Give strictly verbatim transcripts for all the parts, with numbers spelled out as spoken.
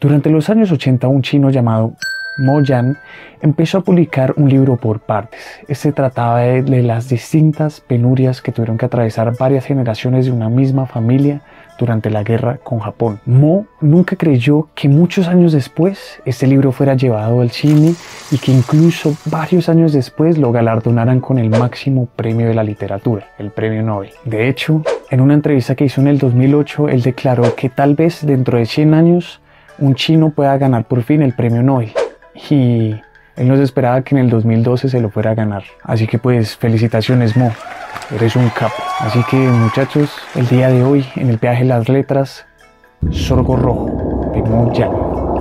Durante los años ochenta, un chino llamado Mo Yan empezó a publicar un libro por partes. Este trataba de, de las distintas penurias que tuvieron que atravesar varias generaciones de una misma familia durante la guerra con Japón. Mo nunca creyó que muchos años después este libro fuera llevado al cine y que incluso varios años después lo galardonaran con el máximo premio de la literatura, el premio Nobel. De hecho, en una entrevista que hizo en el dos mil ocho, él declaró que tal vez dentro de cien años un chino pueda ganar por fin el premio Nobel. Y él no se esperaba que en el dos mil doce se lo fuera a ganar. Así que pues felicitaciones, Mo, eres un capo. Así que muchachos, el día de hoy en el peaje de las letras, Sorgo Rojo de Mo Yan.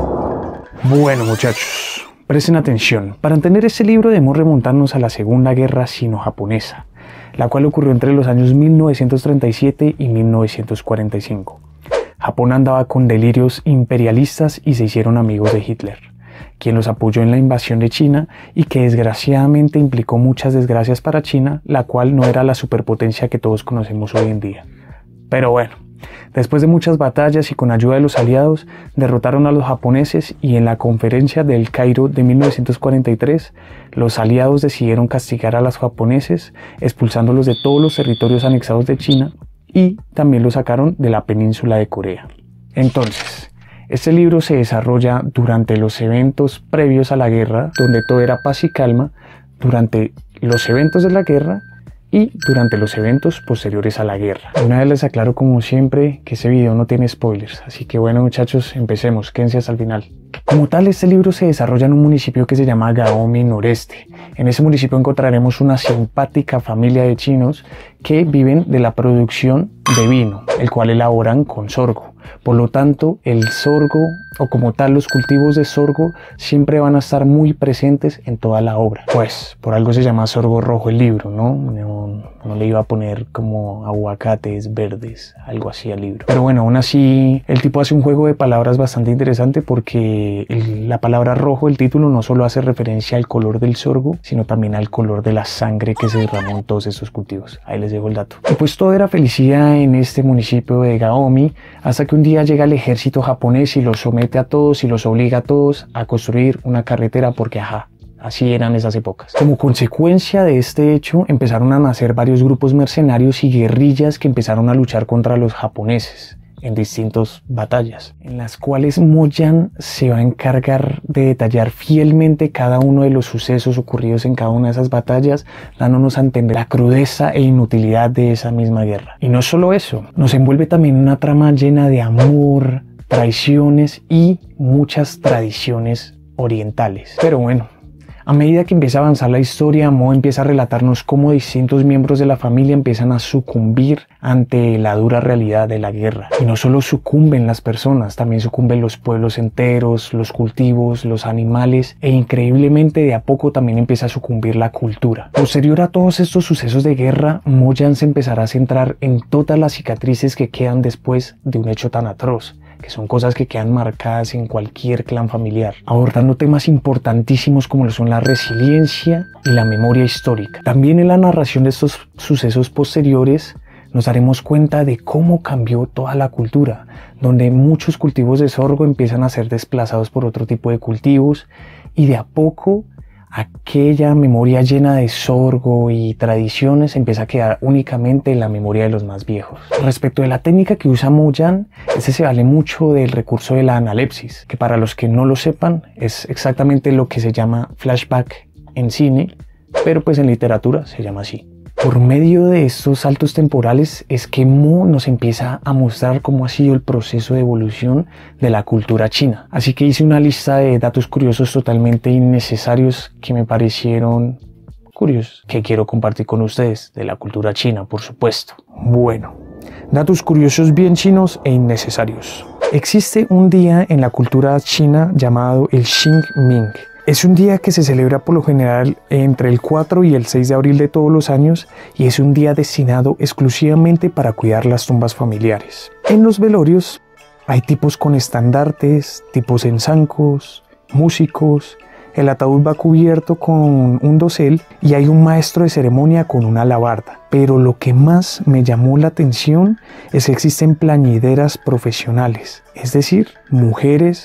Bueno muchachos, presten atención. Para entender este libro debemos remontarnos a la Segunda Guerra Sino-Japonesa, la cual ocurrió entre los años mil novecientos treinta y siete y mil novecientos cuarenta y cinco. Japón andaba con delirios imperialistas y se hicieron amigos de Hitler, quien los apoyó en la invasión de China y que desgraciadamente implicó muchas desgracias para China, la cual no era la superpotencia que todos conocemos hoy en día. Pero bueno, después de muchas batallas y con ayuda de los aliados, derrotaron a los japoneses y en la conferencia del Cairo de mil novecientos cuarenta y tres, los aliados decidieron castigar a los japoneses, expulsándolos de todos los territorios anexados de China y también los sacaron de la península de Corea. Entonces, este libro se desarrolla durante los eventos previos a la guerra, donde todo era paz y calma, durante los eventos de la guerra y durante los eventos posteriores a la guerra. Una vez les aclaro como siempre que ese video no tiene spoilers, así que bueno muchachos, empecemos, quédense hasta el final. Como tal, este libro se desarrolla en un municipio que se llama Gaomi Noreste. En ese municipio encontraremos una simpática familia de chinos que viven de la producción de vino, el cual elaboran con sorgo. Por lo tanto, el sorgo, o como tal los cultivos de sorgo, siempre van a estar muy presentes en toda la obra. Pues, por algo se llama Sorgo Rojo el libro, ¿no? No, no le iba a poner como aguacates verdes, algo así al libro. Pero bueno, aún así, el tipo hace un juego de palabras bastante interesante porque el, la palabra rojo, el título, no solo hace referencia al color del sorgo, sino también al color de la sangre que se derramó en todos estos cultivos. Ahí les dejo el dato. Y pues todo era felicidad en este municipio de Gaomi, hasta que un día llega el ejército japonés y los somete a todos y los obliga a todos a construir una carretera porque ajá, así eran esas épocas. Como consecuencia de este hecho empezaron a nacer varios grupos mercenarios y guerrillas que empezaron a luchar contra los japoneses en distintas batallas, en las cuales Mo Yan se va a encargar de detallar fielmente cada uno de los sucesos ocurridos en cada una de esas batallas, dándonos a entender la crudeza e inutilidad de esa misma guerra. Y no solo eso, nos envuelve también una trama llena de amor, traiciones y muchas tradiciones orientales. Pero bueno, a medida que empieza a avanzar la historia, Mo empieza a relatarnos cómo distintos miembros de la familia empiezan a sucumbir ante la dura realidad de la guerra. Y no solo sucumben las personas, también sucumben los pueblos enteros, los cultivos, los animales e increíblemente de a poco también empieza a sucumbir la cultura. Posterior a todos estos sucesos de guerra, Mo Yan se empezará a centrar en todas las cicatrices que quedan después de un hecho tan atroz, que son cosas que quedan marcadas en cualquier clan familiar, abordando temas importantísimos como lo son la resiliencia y la memoria histórica. También en la narración de estos sucesos posteriores nos daremos cuenta de cómo cambió toda la cultura, donde muchos cultivos de sorgo empiezan a ser desplazados por otro tipo de cultivos y de a poco aquella memoria llena de sorgo y tradiciones empieza a quedar únicamente en la memoria de los más viejos. Respecto de la técnica que usa Mo Yan, este se vale mucho del recurso de la analepsis, que para los que no lo sepan es exactamente lo que se llama flashback en cine, pero pues en literatura se llama así. Por medio de estos saltos temporales es que Mo nos empieza a mostrar cómo ha sido el proceso de evolución de la cultura china. Así que hice una lista de datos curiosos totalmente innecesarios que me parecieron curiosos, que quiero compartir con ustedes, de la cultura china, por supuesto. Bueno, datos curiosos bien chinos e innecesarios. Existe un día en la cultura china llamado el Qingming. Es un día que se celebra por lo general entre el cuatro y el seis de abril de todos los años y es un día destinado exclusivamente para cuidar las tumbas familiares. En los velorios hay tipos con estandartes, tipos en zancos, músicos, el ataúd va cubierto con un dosel y hay un maestro de ceremonia con una alabarda. Pero lo que más me llamó la atención es que existen plañideras profesionales, es decir, mujeres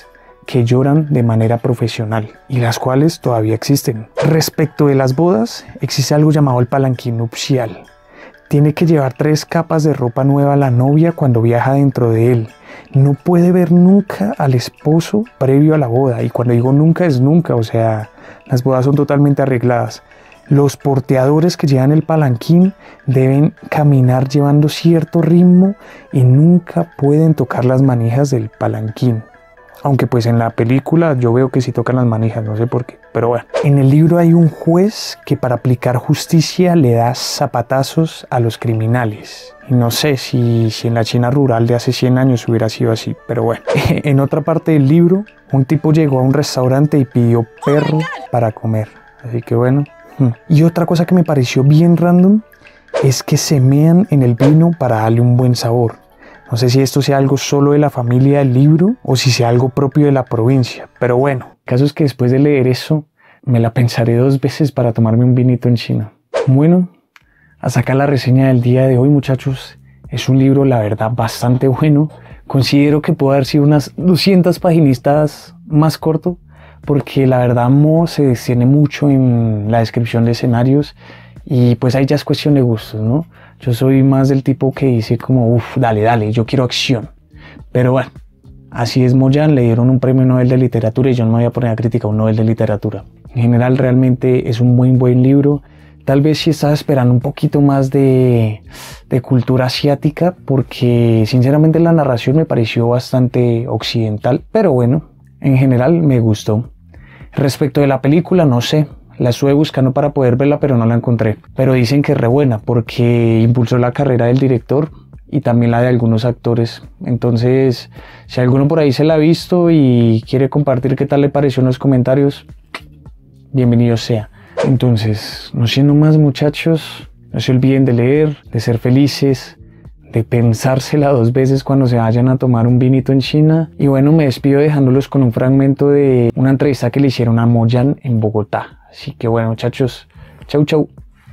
que lloran de manera profesional y las cuales todavía existen. Respecto de las bodas, existe algo llamado el palanquín nupcial. Tiene que llevar tres capas de ropa nueva a la novia cuando viaja dentro de él. No puede ver nunca al esposo previo a la boda, y cuando digo nunca es nunca, o sea, las bodas son totalmente arregladas. Los porteadores que llevan el palanquín deben caminar llevando cierto ritmo y nunca pueden tocar las manijas del palanquín. Aunque pues en la película yo veo que sí tocan las manijas, no sé por qué, pero bueno. En el libro hay un juez que para aplicar justicia le da zapatazos a los criminales. Y no sé si, si en la China rural de hace cien años hubiera sido así, pero bueno. En otra parte del libro, un tipo llegó a un restaurante y pidió perro para comer. Así que bueno. Y otra cosa que me pareció bien random es que se mean en el vino para darle un buen sabor. No sé si esto sea algo solo de la familia del libro o si sea algo propio de la provincia, pero bueno, el caso es que después de leer eso me la pensaré dos veces para tomarme un vinito en China. Bueno, hasta acá la reseña del día de hoy, muchachos. Es un libro, la verdad, bastante bueno. Considero que puede haber sido unas doscientas paginistas más corto, porque la verdad Mo se detiene mucho en la descripción de escenarios y pues ahí ya es cuestión de gustos, ¿no? Yo soy más del tipo que dice como, uff, dale, dale, yo quiero acción. Pero bueno, así es Mo-yan, le dieron un premio Nobel de literatura y yo no me voy a poner a criticar un Nobel de literatura. En general realmente es un muy buen libro. Tal vez sí estaba esperando un poquito más de, de cultura asiática, porque sinceramente la narración me pareció bastante occidental, pero bueno, en general me gustó. Respecto de la película, no sé. La estuve buscando para poder verla, pero no la encontré. Pero dicen que es re buena porque impulsó la carrera del director y también la de algunos actores. Entonces, si alguno por ahí se la ha visto y quiere compartir qué tal le pareció en los comentarios, bienvenido sea. Entonces, no siendo más, muchachos, no se olviden de leer, de ser felices, de pensársela dos veces cuando se vayan a tomar un vinito en China. Y bueno, me despido dejándolos con un fragmento de una entrevista que le hicieron a Mo-yan en Bogotá. Así que bueno, muchachos, chau chau.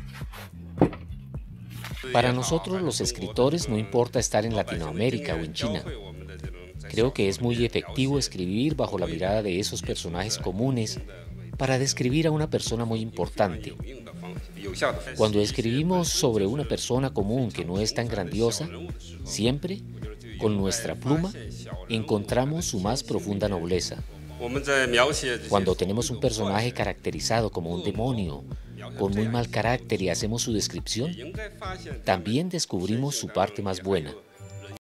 Para nosotros los escritores no importa estar en Latinoamérica o en China. Creo que es muy efectivo escribir bajo la mirada de esos personajes comunes para describir a una persona muy importante. Cuando escribimos sobre una persona común que no es tan grandiosa, siempre, con nuestra pluma, encontramos su más profunda nobleza. Cuando tenemos un personaje caracterizado como un demonio, con muy mal carácter y hacemos su descripción, también descubrimos su parte más buena.